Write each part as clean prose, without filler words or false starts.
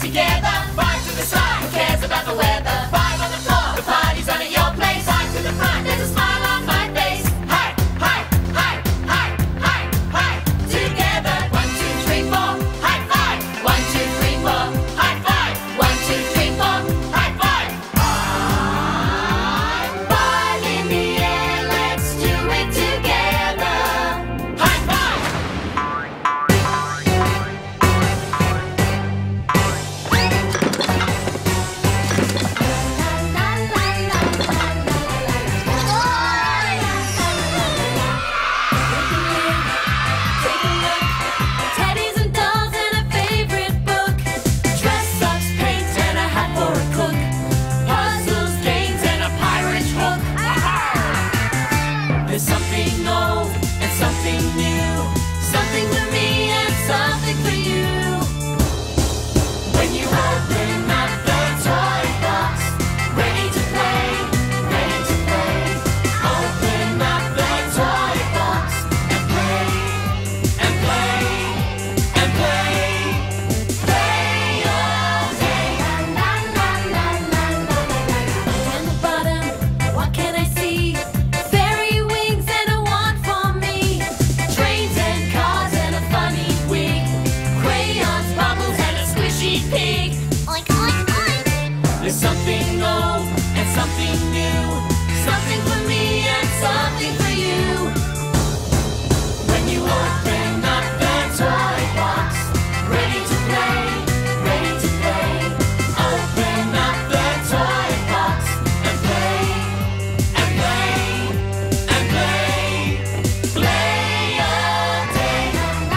together. Five to the side, who cares about the weather? Five on the floor, the party's on at your place. Five to the front, there's a smile on my face. Hi, hi, hi, hi, hi, hi. Together, 1, 2, 3, 4, high five. 1, 2, 3, 4, high five. 1, 2, 3, 4, high five. Five in the air, let's do it together. High five. Teddies and dolls and a favorite book. Dress-ups, paints, and a hat for a cook. Puzzles, games, and a pirate's hook. There's something old and something new. Something for me and something for you. When you open up the toy box, ready to play, ready to play. Open up the toy box and play, and play, and play. Play all day. On the bottom, what can I see? Fairy wings and a wand for me. Trains and cars and a funny wig. Crayons, bubbles, and a squishy pig. Oink, oink, oink. There's something old and something new. Something for me and something for you. When you open up the toy box, ready to play, ready to play. Open up the toy box and play, and play, and play. Play all day.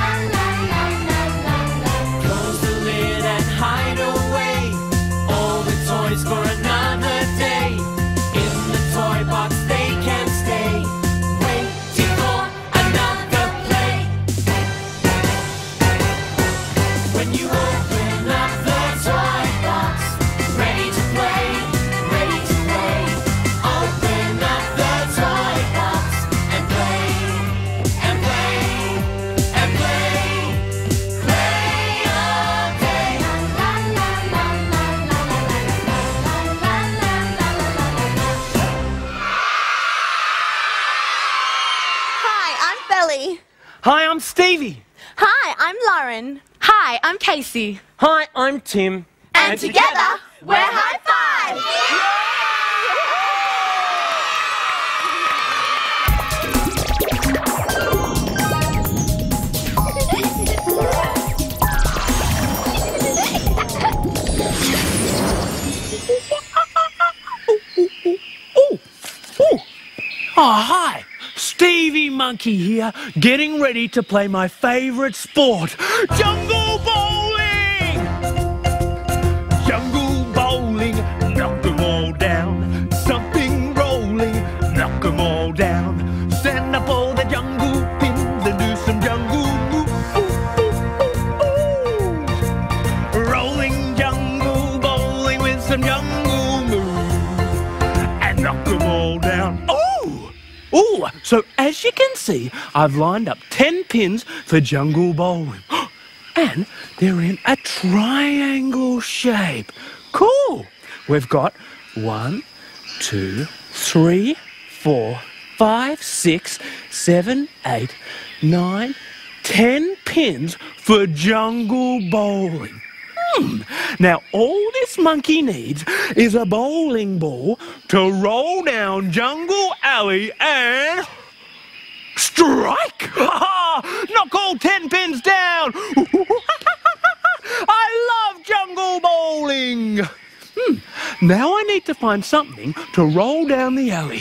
Close the lid and hide away all the toys for another day. In the toy box they can stay, waiting for another play. When you open up the toy box, ready to play, ready to play. Open up the toy box and play, and play, and play. Play all day. Hi, I'm Belly. Hi, I'm Stevie. Hi, I'm Lauren. Hi, I'm Casey. Hi, I'm Tim. And together, we're High Five! Oh, hi. Stevie Monkey here, getting ready to play my favourite sport, jungle bowling! Jungle bowling, knock 'em all down. Something rolling, knock 'em all down. Stand up all the jungle pins and do some jungle moves. Rolling jungle bowling with some jungle moves. And knock 'em all down. Ooh, so as you can see, I've lined up 10 pins for jungle bowling. And they're in a triangle shape. Cool. We've got 1, 2, 3, 4, 5, 6, 7, 8, 9, 10 pins for jungle bowling. Now, all this monkey needs is a bowling ball to roll down Jungle Alley and strike! Knock all 10 pins down! I love jungle bowling! Now I need to find something to roll down the alley.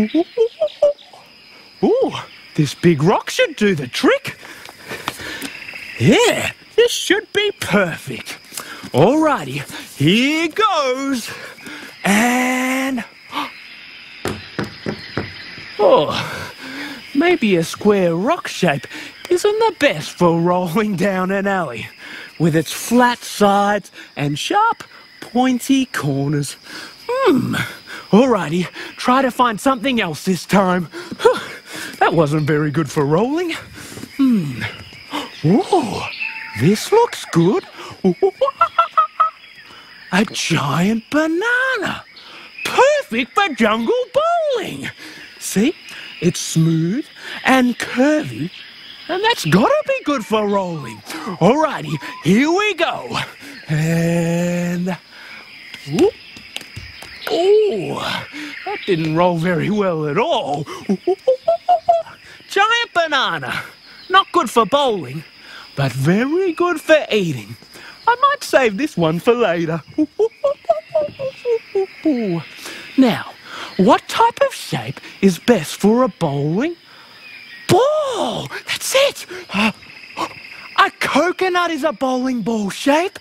Ooh, this big rock should do the trick. Yeah, this should be perfect. Alrighty, here goes. And... oh, maybe a square rock shape isn't the best for rolling down an alley, with its flat sides and sharp, pointy corners. Alrighty, try to find something else this time. That wasn't very good for rolling. Whoa, this looks good. a giant banana. Perfect for jungle bowling. See, it's smooth and curvy, and that's gotta be good for rolling. Alrighty, here we go. And... Ooh. Oh, that didn't roll very well at all. Giant banana. Not good for bowling, but very good for eating. I might save this one for later. Now, what type of shape is best for a bowling ball? That's it. A coconut is a bowling ball shape.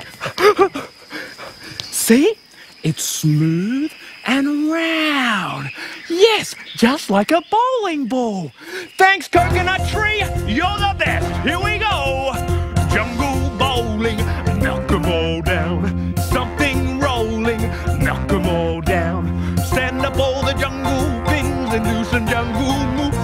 See? It's smooth and round. Yes, just like a bowling ball. Thanks, coconut tree. You're the best. Here we go. Jungle bowling, knock 'em all down. Something rolling, knock 'em all down. Stand up all the jungle things and do some jungle moves.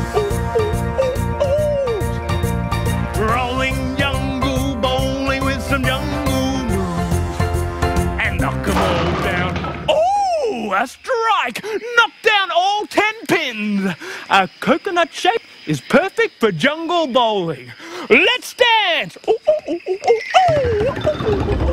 Rolling jungle bowling with some jungle moves. And knock 'em all down. Oh, a strike! Knock down all 10 pins. A coconut shape is perfect for jungle bowling. Let's dance! Ooh, ooh, ooh, ooh, ooh.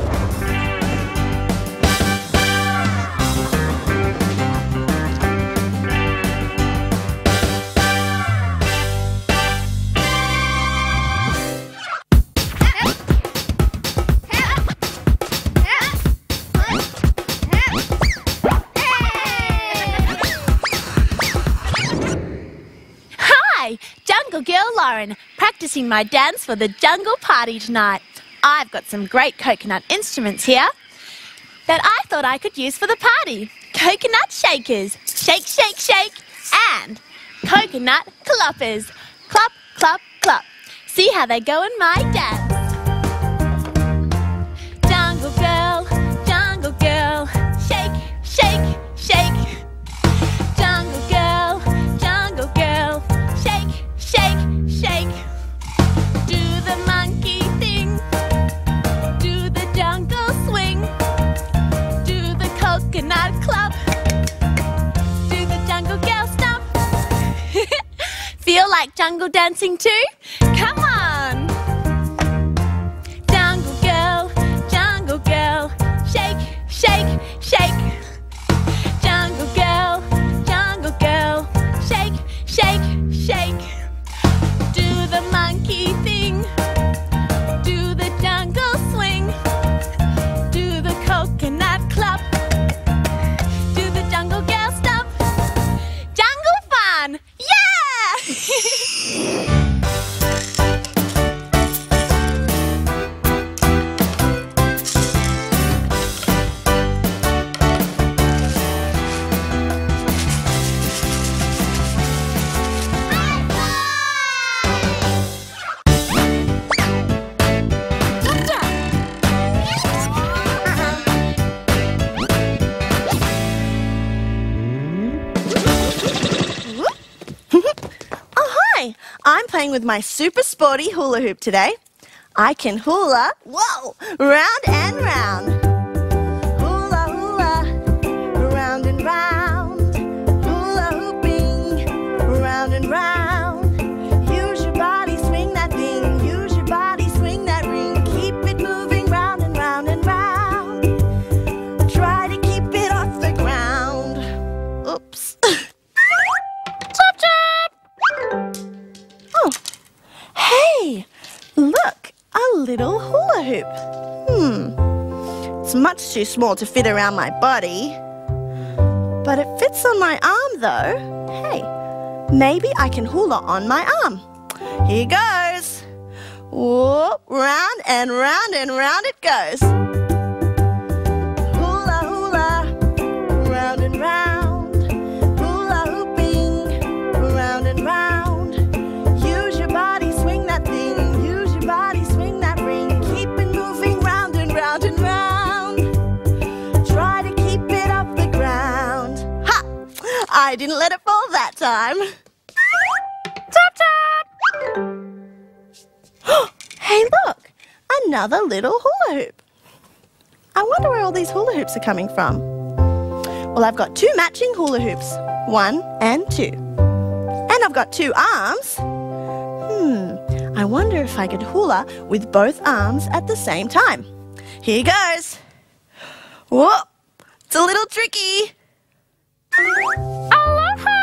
Jungle Girl Lauren, practicing my dance for the jungle party tonight. I've got some great coconut instruments here that I thought I could use for the party. Coconut shakers, shake, shake, shake, and coconut cloppers, clop, clop, clop. See how they go in my dance. Jungle girl, shake, shake, shake. Jungle girl, shake, shake, shake. Do the monkey thing, do the jungle swing, do the coconut club, do the jungle girl stomp. Feel like jungle dancing too? Come on! Jungle girl, shake, shake, shake. Jungle girl, shake, shake, shake. Do the monkey thing, do the jungle swing, do the coconut club, do the jungle girl stomp. Jungle fun! Yeah! I'm playing with my super sporty hula hoop today. I can hula, whoa, round and round. Hula, hula, round and round. Hula hooping, round and round. Use your body, swing that thing. Use your body, swing that ring. Keep it moving round and round and round. Try to keep it off the ground. Oops. Chop, chop! Oh, hey, look, a little hula hoop. It's much too small to fit around my body, but it fits on my arm though. Hey, maybe I can hula on my arm. Here goes. Whoop, round and round and round it goes. Hula, hula, round and round. Hula hooping, round and round. Use your body, swing that thing. Use your body, swing that ring. Keep it moving round and round and round. Try to keep it off the ground. Ha! I didn't let it fall that time. Tap, tap! Hey, look! Another little hula hoop. I wonder where all these hula hoops are coming from. Well, I've got 2 matching hula hoops, 1 and 2. And I've got 2 arms. I wonder if I could hula with both arms at the same time. Here goes. Whoa, it's a little tricky. Aloha!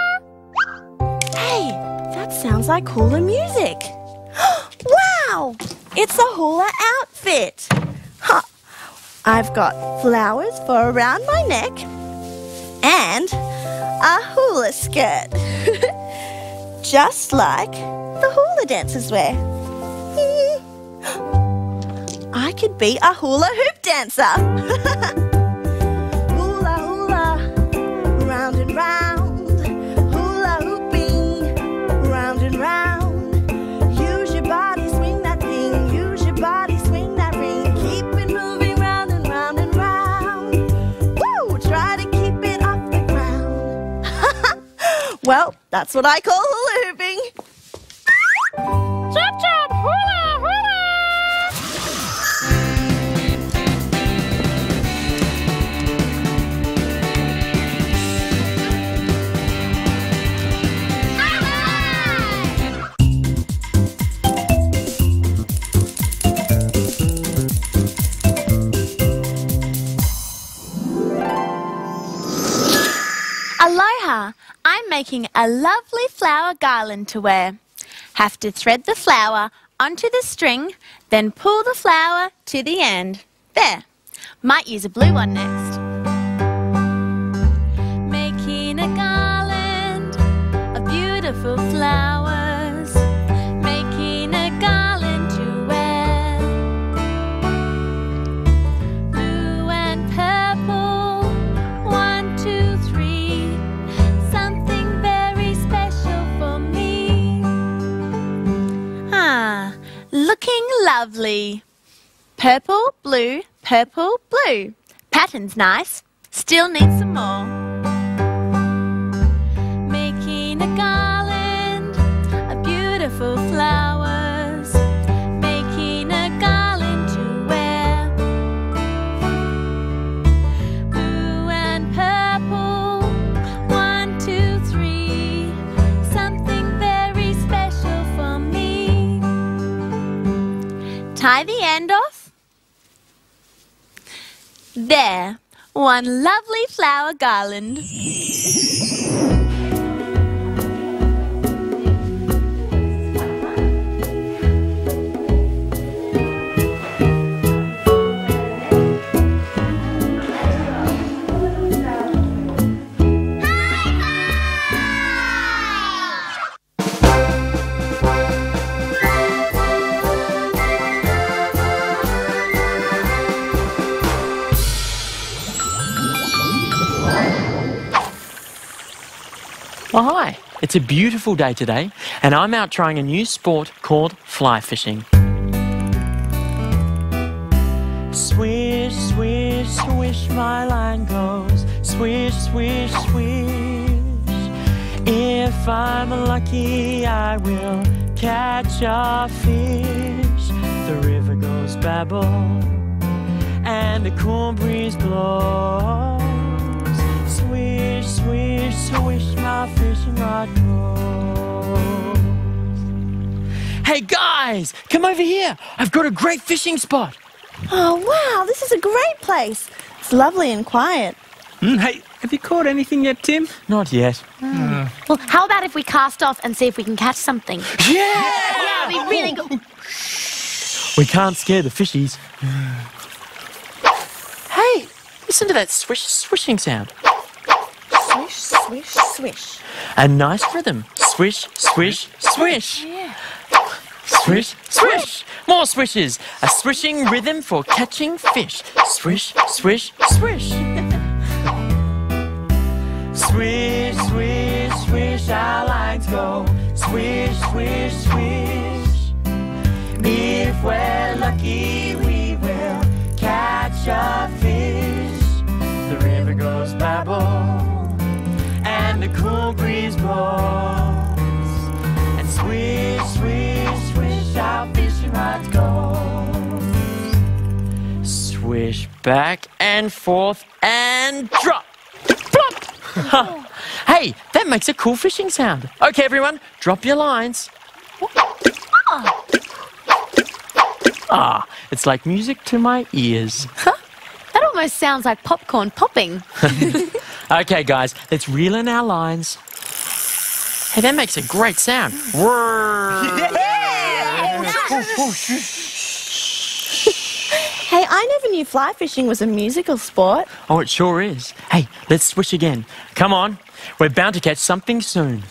Hey, that sounds like hula music. Wow, it's a hula outfit. Huh. I've got flowers for around my neck and a hula skirt. Just like the hula dancers wear. I could be a hula hoop dancer. Hula hula, round and round. Hula hooping, round and round. Use your body, swing that thing. Use your body, swing that ring. Keep it moving round and round and round. Woo! Try to keep it off the ground. Well, that's what I call hula hooping. Chop chop, hula hula! Aloha! I'm making a lovely flower garland to wear. Have to thread the flower onto the string, then pull the flower to the end. There. Might use a blue one next. Making a garland of beautiful flowers. Making a garland to wear. Blue and purple, 1, 2, 3. Something very special for me. Looking lovely. Purple, blue, purple, blue. Pattern's nice. Still need some more. Making a garland of beautiful flowers. Making a garland to wear. Blue and purple, 1, 2, 3. Something very special for me. Tie the end off. There, one lovely flower garland. Oh, hi. It's a beautiful day today, and I'm out trying a new sport called fly fishing. Swish, swish, swish, my line goes. Swish, swish, swish. If I'm lucky, I will catch a fish. The river goes babble, and the cool breeze blows. Swish, swish, swish, my fishing rod goes. Hey guys, come over here. I've got a great fishing spot. Oh, wow, this is a great place. It's lovely and quiet. Hey, have you caught anything yet, Tim? Not yet. Well, how about if we cast off and see if we can catch something? Yeah! We really go. We can't scare the fishies. Hey, listen to that swish, swishing sound. Swish, swish, swish. A nice rhythm. Swish, swish, swish. Yeah. Swish, swish. More swishes. A swishing rhythm for catching fish. Swish, swish, swish. Swish, swish, swish, our lines go. Swish, swish, swish. If we're lucky, we will catch a fish. The river goes babble, and the cool breeze blows. And swish, swish, swish, our fishing rods go. Swish, Back and forth and drop. Plop. Hey, that makes a cool fishing sound. Okay, everyone, drop your lines. Ah, it's like music to my ears. That almost sounds like popcorn popping. Okay, guys, let's reel in our lines. Hey, that makes a great sound. Hey, I never knew fly fishing was a musical sport. Oh, it sure is. Hey, let's swish again. Come on, we're bound to catch something soon.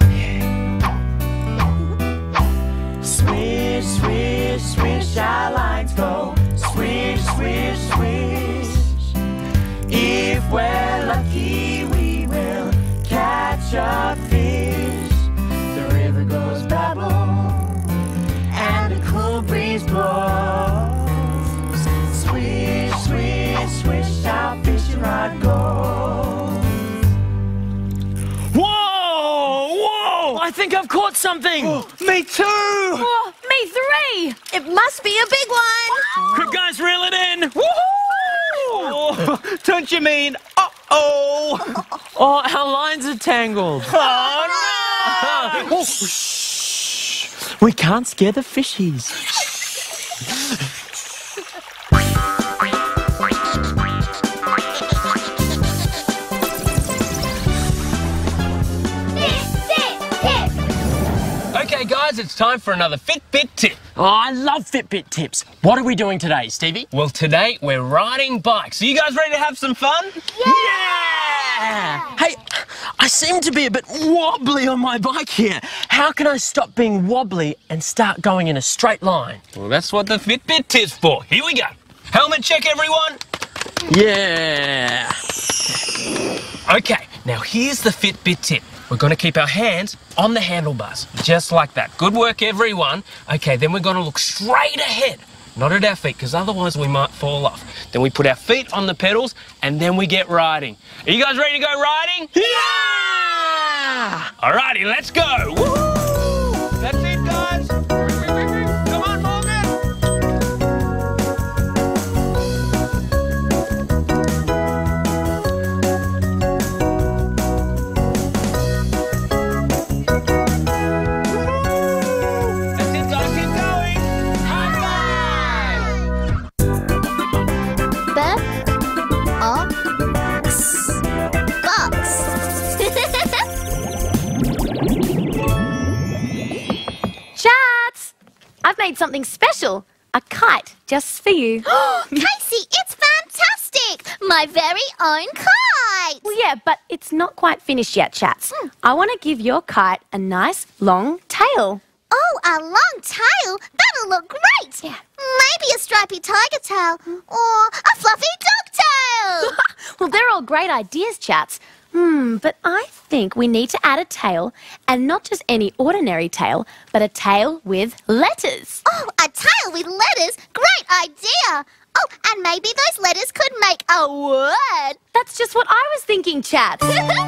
Swish, swish, swish, our lines go. Swish, swish, swish. If we're lucky, we will catch a fish. The river goes babble, and a cool breeze blows. Swish, swish, swish, our fishing rod goes. Whoa! Whoa! I think I've caught something! Me too! Oh, me 3! It must be a big one. Quick, guys, reel it in! Woohoo! Oh, don't you mean uh-oh? Oh, our lines are tangled. Oh, no! Shh. We can't scare the fishies. Okay, guys, it's time for another Fitbit tip. Oh, I love Fitbit tips. What are we doing today, Stevie? Well, today we're riding bikes. Are you guys ready to have some fun? Yeah! Hey, I seem to be a bit wobbly on my bike here. How can I stop being wobbly and start going in a straight line? Well, that's what the Fitbit tip's for. Here we go. Helmet check, everyone. Yeah! Okay, now here's the Fitbit tip. We're going to keep our hands on the handlebars, just like that. Good work, everyone. Okay, then we're going to look straight ahead, not at our feet, because otherwise we might fall off. Then we put our feet on the pedals, and then we get riding. Are you guys ready to go riding? Yeah! Alrighty, let's go. Woohoo! That's it, guys. Come on, Morgan. That's it, guys. Keep going. High five. Chats! I've made something special. A kite just for you. Casey, it's fantastic! My very own kite! Well, yeah, but it's not quite finished yet, Chats. I want to give your kite a nice long tail. Oh, a long tail? That'll look great! Yeah. Maybe a stripy tiger tail or a fluffy dog tail! Well, they're all great ideas, Chats. But I think we need to add a tail, and not just any ordinary tail, but a tail with letters. Oh, a tail with letters? Great idea! Oh, and maybe those letters could make a word! That's just what I was thinking, Chats.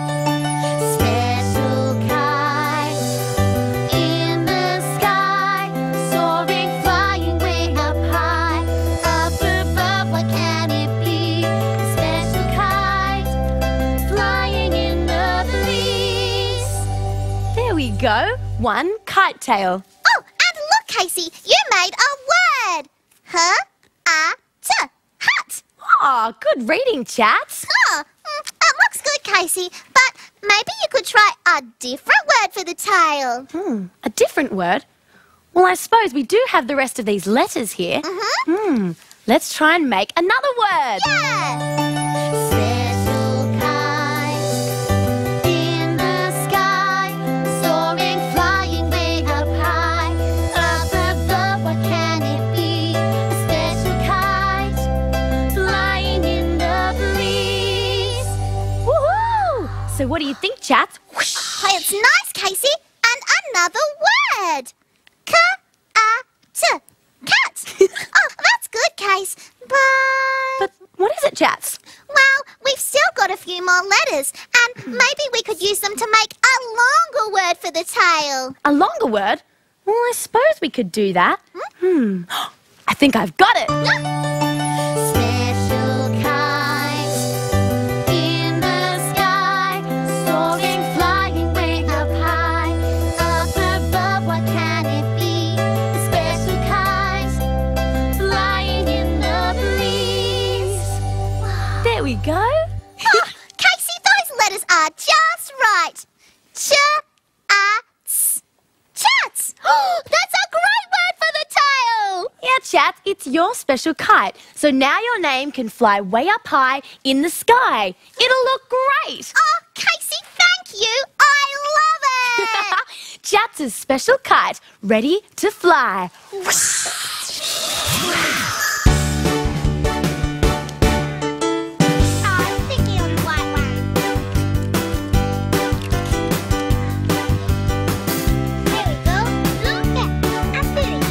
Special kite in the sky, soaring, flying way up high. Up above, what can it be? A special kite flying in the breeze. There we go. One kite tail. Oh, and look, Casey, you made a word. Hat. Oh, good reading, Chats. Oh, it looks good, Casey, but maybe you could try a different word for the tail. A different word? Well, I suppose we do have the rest of these letters here. Let's try and make another word. Yeah. Special kite in the sky, soaring, flying way up high. Up above, what can it be? A special kite flying in the breeze. Woohoo! So what do you think, Chats? Whoosh. Oh, it's nice, Casey. And another word. Cat. Oh, that's good, Case. But what is it, Chats? Well, we've still got a few more letters, and maybe we could use them to make a longer word for the tail. A longer word? Well, I suppose we could do that. I think I've got it. Special kite go. Casey, those letters are just right. Ch-a-ts. Chats! That's a great word for the tail! Yeah, Chats, it's your special kite. So now your name can fly way up high in the sky. It'll look great. Oh, Casey, thank you. I love it! Chats' special kite, ready to fly. I'm thinking on the white one. There we go. Look at I'm pretty.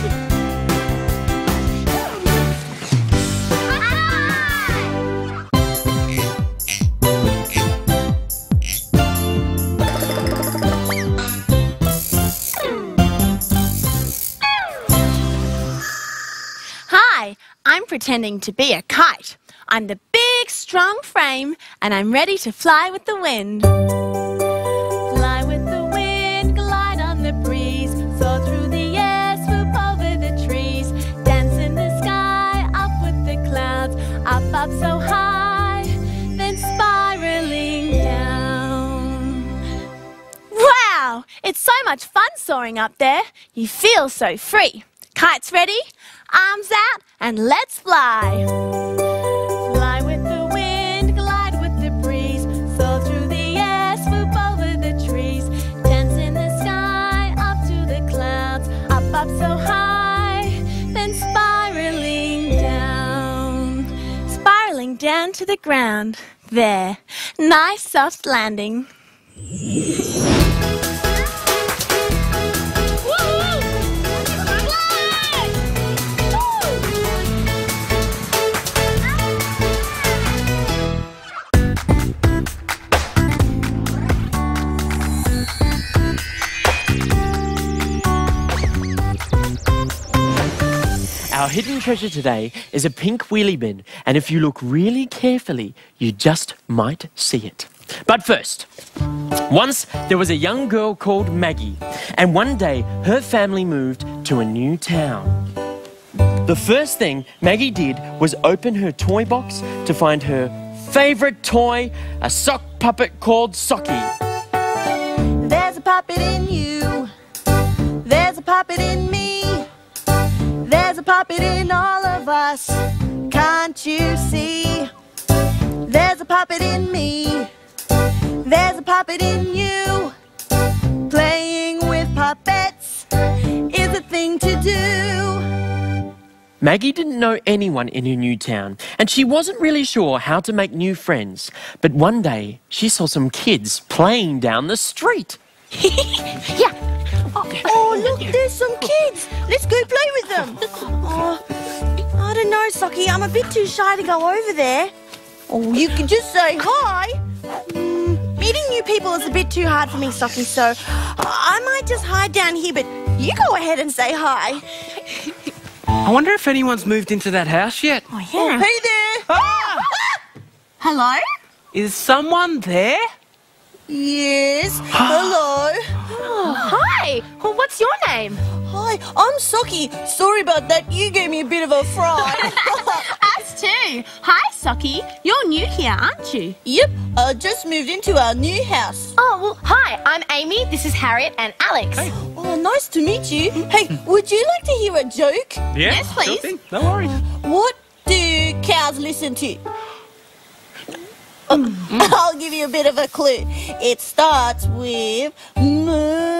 Hi, I'm pretending to be a kite. I'm the big, strong frame, and I'm ready to fly with the wind. Fly with the wind, glide on the breeze, soar through the air, swoop over the trees, dance in the sky, up with the clouds, up so high, then spiraling down. Wow! It's so much fun soaring up there. You feel so free. Kites ready? Arms out and let's fly. Fly with the wind, glide with the breeze, soar through the air, swoop over the trees, dance in the sky, up to the clouds, up so high, then spiraling down to the ground. There, nice soft landing. Our hidden treasure today is a pink wheelie bin, and if you look really carefully, you just might see it. But first, once there was a young girl called Maggie, and one day her family moved to a new town. The first thing Maggie did was open her toy box to find her favourite toy, a sock puppet called Socky. There's a puppet in you. There's a puppet in me. There's a puppet in all of us. Can't you see? There's a puppet in me. There's a puppet in you. Playing with puppets is a thing to do. Maggie didn't know anyone in her new town, and she wasn't really sure how to make new friends. But one day, she saw some kids playing down the street. Yeah. Oh, look, there's some kids. Let's go play with them. Oh, I don't know, Socky. I'm a bit too shy to go over there. Oh, you can just say hi. Meeting new people is a bit too hard for me, Socky, so I might just hide down here, but you go ahead and say hi. I wonder if anyone's moved into that house yet. Oh, yeah. Hey there. Ah! Hello? Is someone there? Yes. Hello. Oh, hi. Well, what's your name? Hi, I'm Socky. Sorry about that. You gave me a bit of a fright. Us too. Hi, Socky. You're new here, aren't you? Yep, I just moved into our new house. Oh, well, hi. I'm Amy. This is Harriet and Alex. Hey. Oh, nice to meet you. Hey, would you like to hear a joke? Yeah, Yes, please. sure thing. No worries. What do cows listen to? I'll give you a bit of a clue. It starts with moo.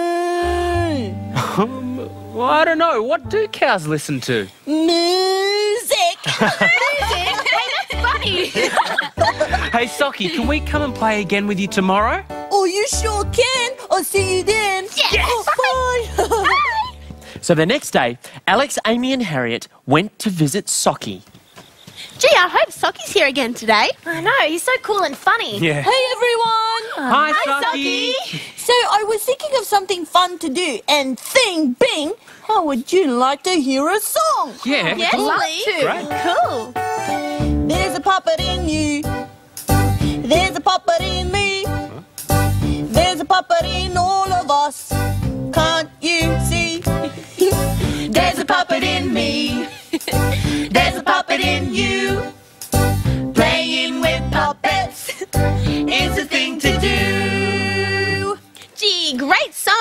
Well, I don't know. What do cows listen to? Music. Hey, that's funny. Hey, Socky, can we come and play again with you tomorrow? Oh, you sure can. I'll see you then. Yes. Oh, bye. So the next day, Alex, Amy and Harriet went to visit Socky. Gee, I hope Socky's here again today. I know. He's so cool and funny. Yeah. Hey, everyone. Hi, Socky. So I was thinking of something fun to do, and thing bing, how would you like to hear a song? Yeah. Yes, cool. please. Great. Cool. There's a puppet in you. There's a puppet in me. There's a puppet in all of us. Can't you see? There's a puppet in me. There's a puppet in you. Playing with puppets.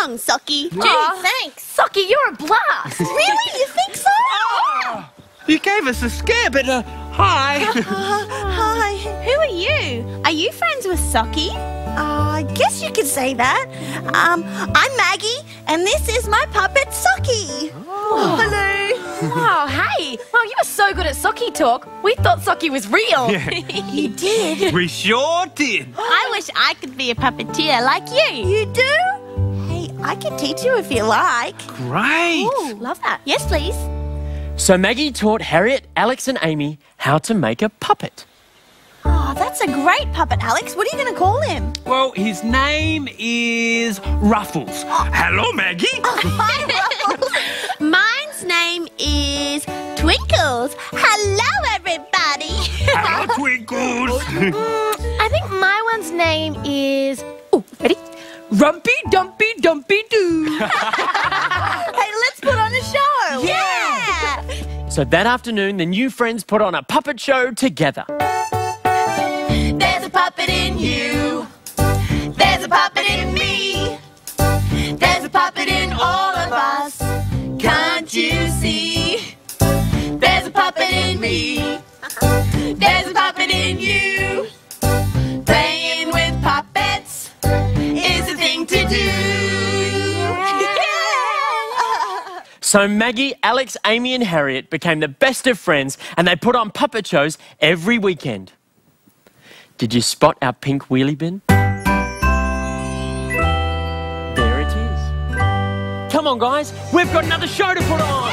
song, Socky. Gee, thanks. Socky, you're a blast. Really? You think so? You gave us a scare, but hi. Hi. Who are you? Are you friends with Socky? I guess you could say that. I'm Maggie, and this is my puppet, Socky. Hello. Oh, hey. Well, you were so good at Socky talk. We thought Socky was real. You did. We sure did. I wish I could be a puppeteer like you. You do? Hey, I can teach you if you like. Great. Ooh, love that. Yes, please. So Maggie taught Harriet, Alex and Amy how to make a puppet. Oh, that's a great puppet, Alex. What are you going to call him? Well, his name is Ruffles. Hello, Maggie. Hi, Ruffles. Mine's name is Twinkles. Hello, everybody. Hello, Twinkles. I think my one's name is... Oh, ready? Rumpy Dumpy Dumpy Doo. Hey, let's put on a show. Yeah. So that afternoon, the new friends put on a puppet show together. There's a puppet in you. There's a puppet in me. There's a puppet in all of us. Can't you see? There's a puppet in me. There's a puppet in you. Playing with puppets is the thing to do. So Maggie, Alex, Amy and Harriet became the best of friends and they put on puppet shows every weekend. Did you spot our pink wheelie bin? There it is. Come on, guys. We've got another show to put on.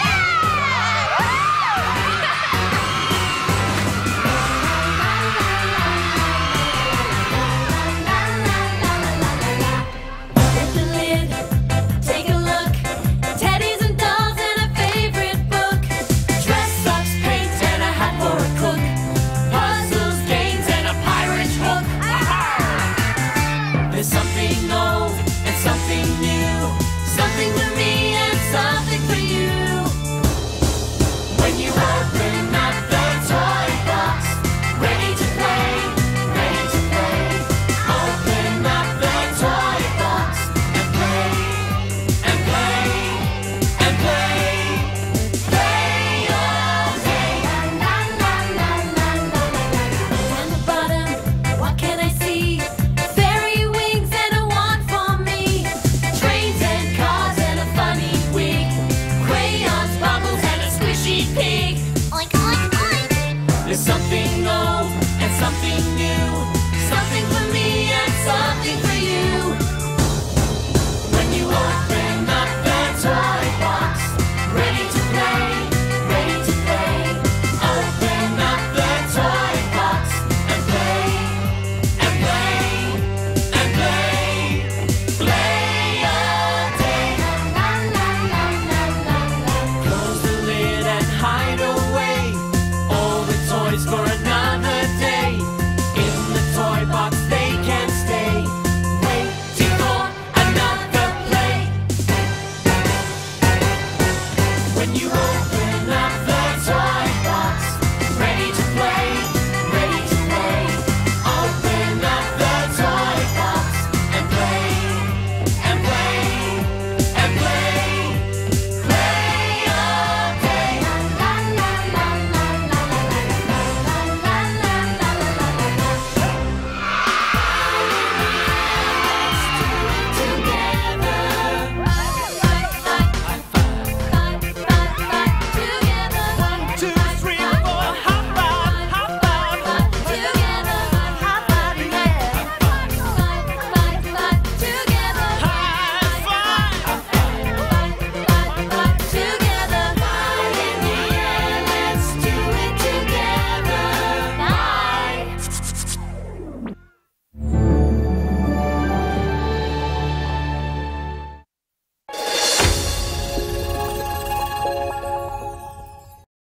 Lift the lid, take a look. Teddies and dolls and a favorite book. Dress socks, paint and a hat for a cook. Puzzles, games and a pirate's hook. There's something old and something new. Something for me and something for you. When you open up the toy box, ready to play, ready to play. Open up the toy box and play, and play, and play. Play all day. And the bottom, what can I see? Fairy wings and a wand for me. Trains and cars and a funny wig. Crayons, bubbles and a squishy pig. Oink, oink, oink. There's something